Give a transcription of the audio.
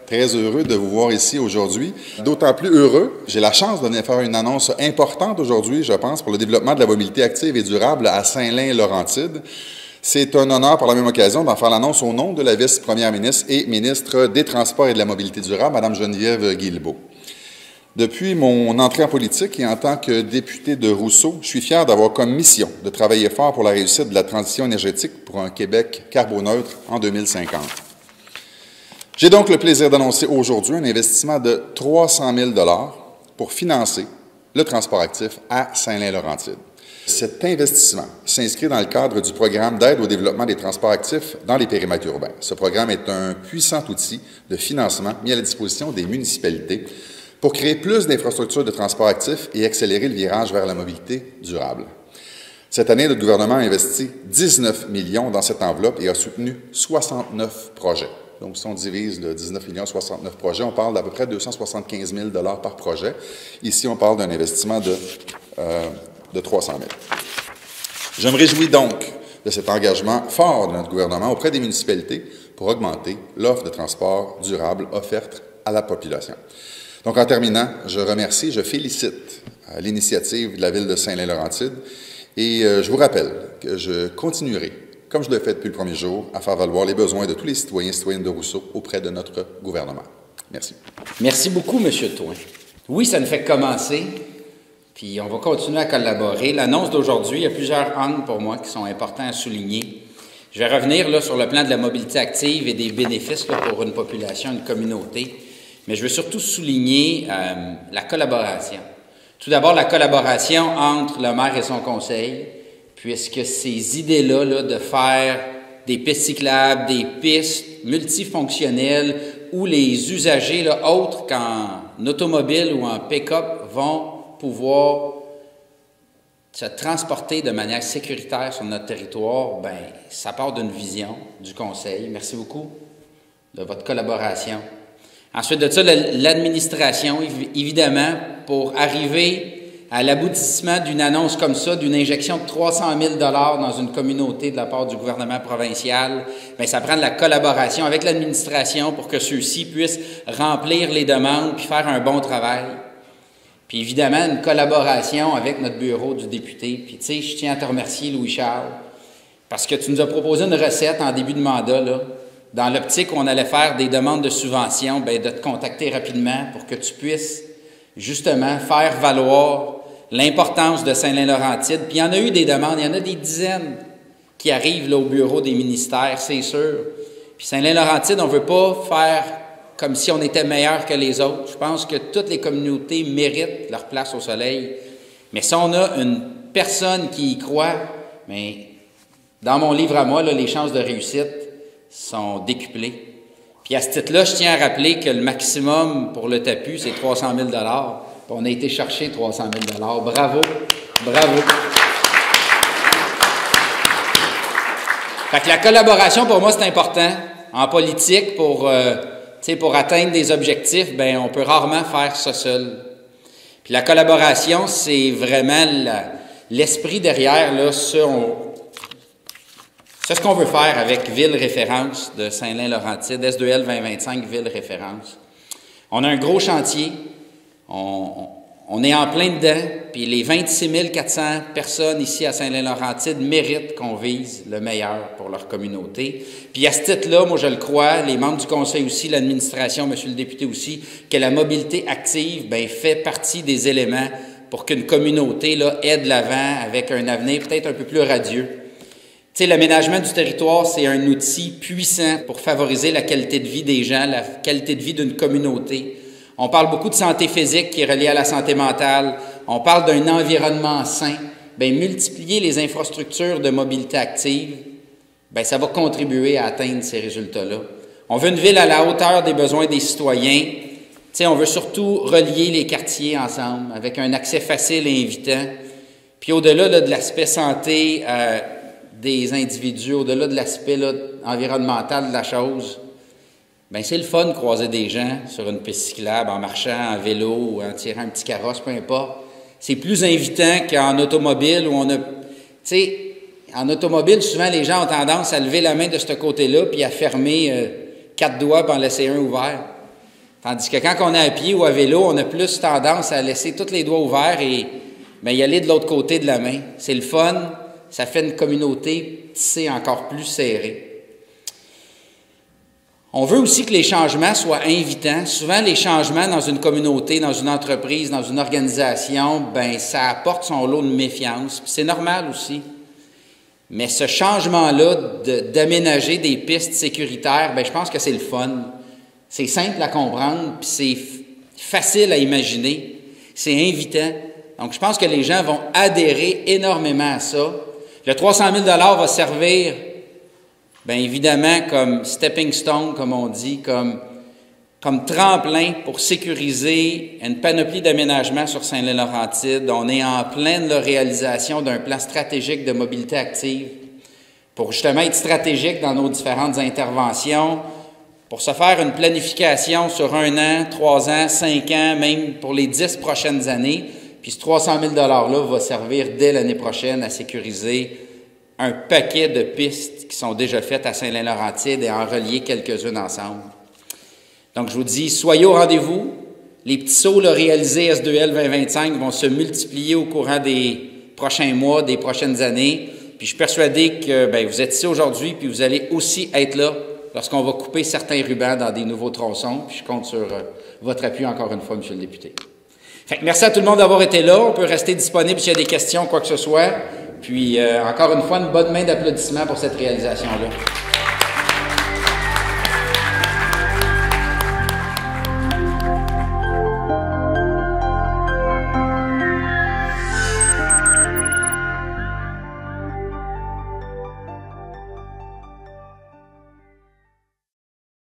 Très heureux de vous voir ici aujourd'hui. D'autant plus heureux, j'ai la chance de venir faire une annonce importante aujourd'hui, je pense, pour le développement de la mobilité active et durable à Saint-Lin-Laurentide. C'est un honneur par la même occasion d'en faire l'annonce au nom de la vice-première ministre et ministre des Transports et de la Mobilité durable, Mme Geneviève Guilbeault. Depuis mon entrée en politique et en tant que député de Rousseau, je suis fier d'avoir comme mission de travailler fort pour la réussite de la transition énergétique pour un Québec carboneutre en 2050. J'ai donc le plaisir d'annoncer aujourd'hui un investissement de 300 000 $ pour financer le transport actif à Saint-Lin-Laurentide. Cet investissement s'inscrit dans le cadre du programme d'aide au développement des transports actifs dans les périmètres urbains. Ce programme est un puissant outil de financement mis à la disposition des municipalités pour créer plus d'infrastructures de transport actifs et accélérer le virage vers la mobilité durable. Cette année, le gouvernement a investi 19 millions dans cette enveloppe et a soutenu 69 projets. Donc, si on divise le 19 millions, 69 projets, on parle d'à peu près 275 000 $ par projet. Ici, on parle d'un investissement de 300 000 $. Je me réjouis donc de cet engagement fort de notre gouvernement auprès des municipalités pour augmenter l'offre de transport durable offerte à la population. Donc, en terminant, je félicite l'initiative de la Ville de Saint-Lin-Laurentide et je vous rappelle que je continuerai, comme je l'ai fait depuis le premier jour, à faire valoir les besoins de tous les citoyens et citoyennes de Rousseau auprès de notre gouvernement. Merci. Merci beaucoup, M. Thouin. Oui, ça ne fait que commencer, puis on va continuer à collaborer. L'annonce d'aujourd'hui, il y a plusieurs angles pour moi qui sont importants à souligner. Je vais revenir là, sur le plan de la mobilité active et des bénéfices là, pour une population, une communauté, mais je veux surtout souligner la collaboration. Tout d'abord, la collaboration entre le maire et son conseil, puisque ces idées-là là, de faire des pistes cyclables, des pistes multifonctionnelles où les usagers là, autres qu'en automobile ou en pick-up vont pouvoir se transporter de manière sécuritaire sur notre territoire, bien, ça part d'une vision du conseil. Merci beaucoup de votre collaboration. Ensuite de ça, l'administration, évidemment, pour arriver à l'aboutissement d'une annonce comme ça, d'une injection de 300 000 $ dans une communauté de la part du gouvernement provincial, bien, ça prend de la collaboration avec l'administration pour que ceux-ci puissent remplir les demandes puis faire un bon travail. Puis évidemment, une collaboration avec notre bureau du député. Puis tu sais, je tiens à te remercier, Louis-Charles, parce que tu nous as proposé une recette en début de mandat, là, dans l'optique où on allait faire des demandes de subvention, bien, de te contacter rapidement pour que tu puisses justement faire valoir l'importance de Saint-Lin-Laurentide. Puis il y en a eu des demandes, il y en a des dizaines qui arrivent là, au bureau des ministères, c'est sûr. Puis Saint-Lin-Laurentide, on ne veut pas faire comme si on était meilleur que les autres. Je pense que toutes les communautés méritent leur place au soleil. Mais si on a une personne qui y croit, mais dans mon livre à moi, là, les chances de réussite sont décuplées. Puis à ce titre-là, je tiens à rappeler que le maximum pour le TAPU, c'est 300 000 $. Puis on a été chercher 300 000 $. Bravo, bravo. Fait que la collaboration, pour moi, c'est important. En politique, pour atteindre des objectifs, bien, on peut rarement faire ça seul. Puis la collaboration, c'est vraiment l'esprit derrière, là, c'est ce qu'on veut faire avec Ville Référence de Saint-Lin-Laurentide, S2L 2025, Ville Référence. On a un gros chantier, on est en plein dedans, puis les 26 400 personnes ici à Saint-Lin-Laurentide méritent qu'on vise le meilleur pour leur communauté. Puis à ce titre-là, moi je le crois, les membres du conseil aussi, l'administration, monsieur le député aussi, que la mobilité active bien, fait partie des éléments pour qu'une communauté là, aide de l'avant avec un avenir peut-être un peu plus radieux. Tu sais, l'aménagement du territoire, c'est un outil puissant pour favoriser la qualité de vie des gens, la qualité de vie d'une communauté. On parle beaucoup de santé physique qui est reliée à la santé mentale. On parle d'un environnement sain. Bien, multiplier les infrastructures de mobilité active, bien, ça va contribuer à atteindre ces résultats-là. On veut une ville à la hauteur des besoins des citoyens. Tu sais, on veut surtout relier les quartiers ensemble avec un accès facile et invitant. Puis au-delà là, de l'aspect santé, des individus, au-delà de l'aspect là, environnemental de la chose, bien, c'est le fun de croiser des gens sur une piste cyclable, en marchant, en vélo ou en tirant un petit carrosse, peu importe. C'est plus invitant qu'en automobile où on a... Tu sais, en automobile, souvent, les gens ont tendance à lever la main de ce côté-là puis à fermer 4 doigts puis en laisser un ouvert. Tandis que quand on est à pied ou à vélo, on a plus tendance à laisser tous les doigts ouverts et y aller de l'autre côté de la main. C'est le fun, ça fait une communauté tissée encore plus serrée. On veut aussi que les changements soient invitants. Souvent, les changements dans une communauté, dans une entreprise, dans une organisation, ça apporte son lot de méfiance. C'est normal aussi. Mais ce changement-là d'aménager des pistes sécuritaires, je pense que c'est le fun. C'est simple à comprendre, puis c'est facile à imaginer. C'est invitant. Donc, je pense que les gens vont adhérer énormément à ça. Le 300 000 $ va servir, évidemment, comme stepping stone, comme on dit, comme tremplin pour sécuriser une panoplie d'aménagements sur Saint-Laurentide. On est en pleine réalisation d'un plan stratégique de mobilité active pour justement être stratégique dans nos différentes interventions, pour se faire une planification sur 1 an, 3 ans, 5 ans, même pour les 10 prochaines années. Puis ce 300 000 $-là va servir dès l'année prochaine à sécuriser un paquet de pistes qui sont déjà faites à Saint-Laurentide et en relier quelques-unes ensemble. Donc, je vous dis, soyez au rendez-vous. Les petits sauts réalisés S2L 2025 vont se multiplier au courant des prochains mois, des prochaines années. Puis, je suis persuadé que vous êtes ici aujourd'hui, puis vous allez aussi être là lorsqu'on va couper certains rubans dans des nouveaux tronçons. Puis, je compte sur votre appui encore une fois, Monsieur le député. Fait que merci à tout le monde d'avoir été là. On peut rester disponible s'il y a des questions, quoi que ce soit. Puis, encore une fois, une bonne main d'applaudissements pour cette réalisation-là.